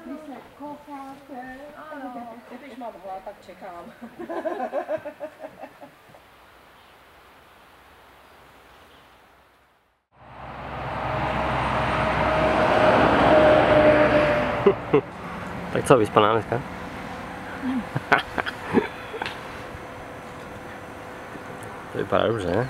Když se kocháte. Ano, když mám hlad, tak čekám. Tak co, vyspaná dneska? To vypadá dobře, ne?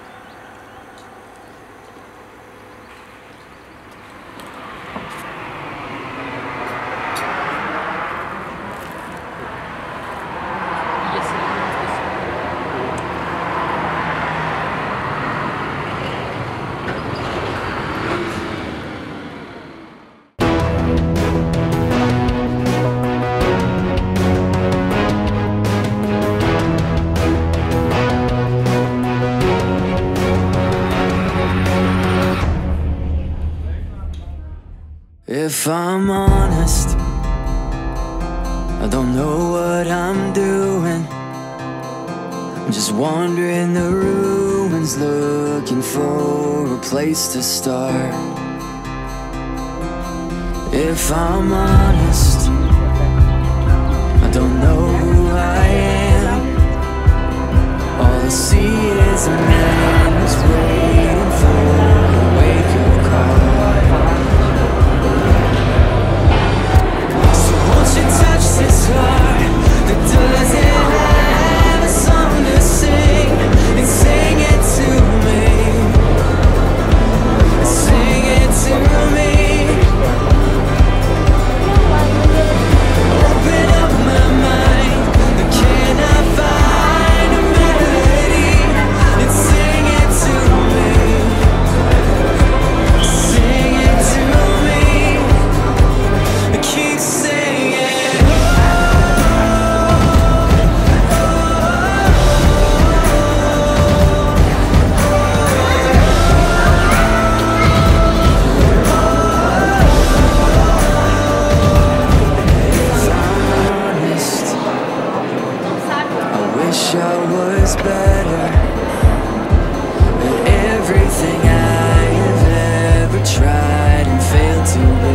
If I'm honest, I don't know what I'm doing. I'm just wandering the ruins, looking for a place to start. If I'm honest, I don't know who I am. All I see is a man who's waiting for a wake-up call. Touch this heart that doesn't have a song to sing, and sing it to me, sing it to me. Open up my mind, can I find a melody, and sing it to me, sing it to me, keep singing. I was better at everything I have ever tried and failed to be.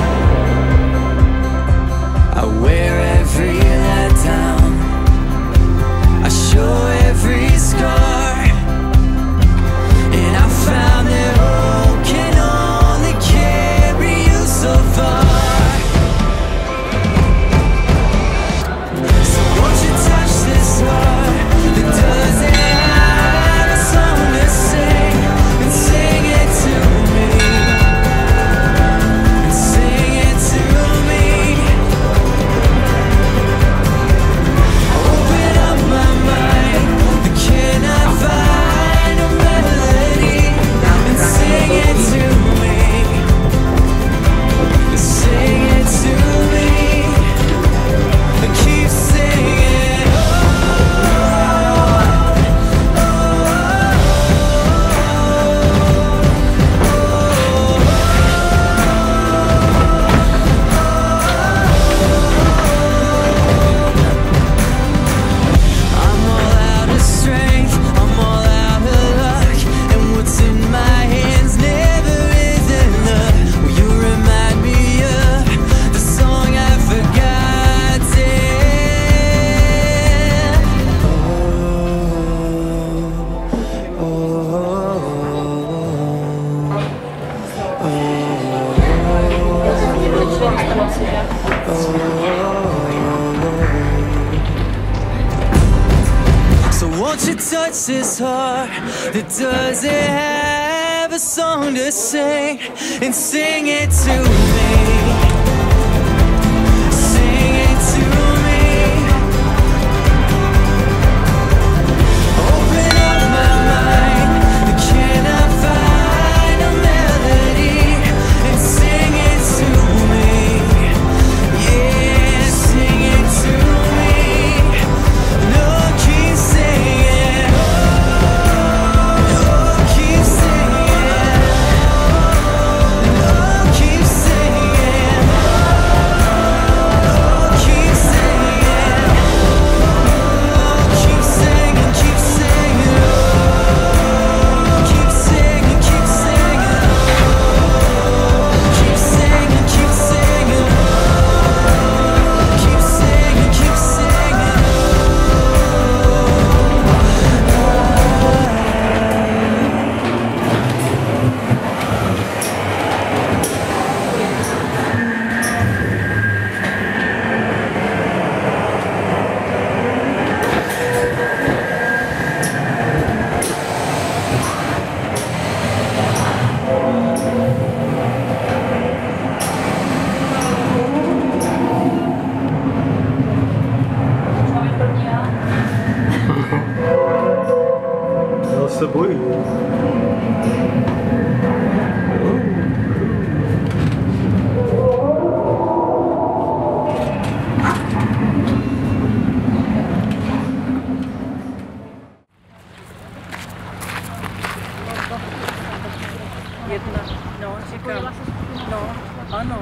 I wear every letdown, I show every scar, and I found that hope can only carry you so far. So won't you touch this heart? Doesn't have a song to sing, and sing it to me, and sing it to me. Open up my mind, can I find a melody, and sing it to me, sing it to me, and keep singing. So won't you touch this heart that doesn't have a song to sing, and sing it to me, sing it to me. Open up my mind, can I find a melody, and sing it to me, yeah, sing it to me. No, keep singing, no, keep singing, no, keep singing. Oj. Jedna, no, říkám, no, ano.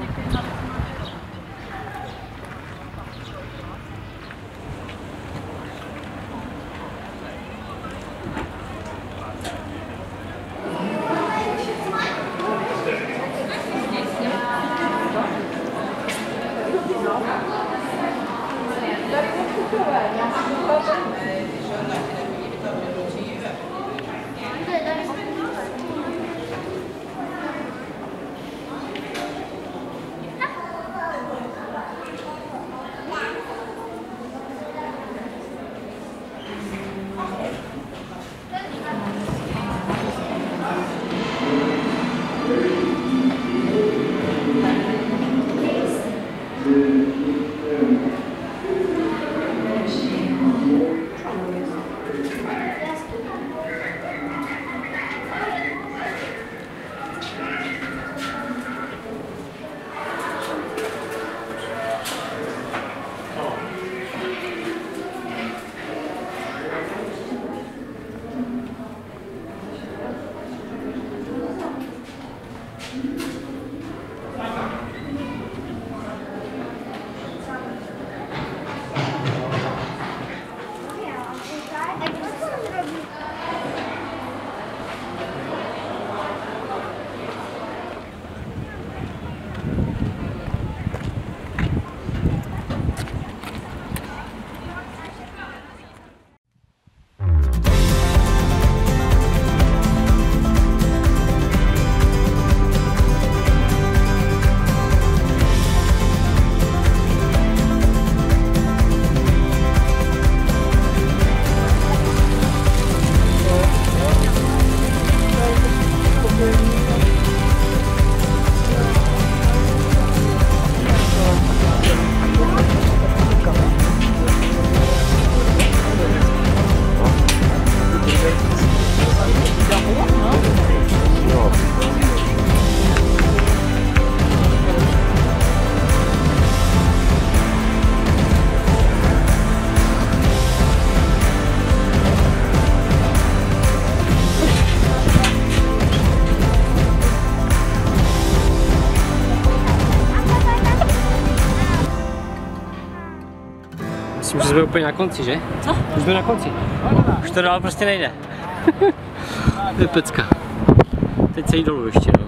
Myslím, že jsme úplně na konci, že? Co? Už jsme na konci. Už to dál prostě nejde. To je pecka. Teď se jí dolů ještě.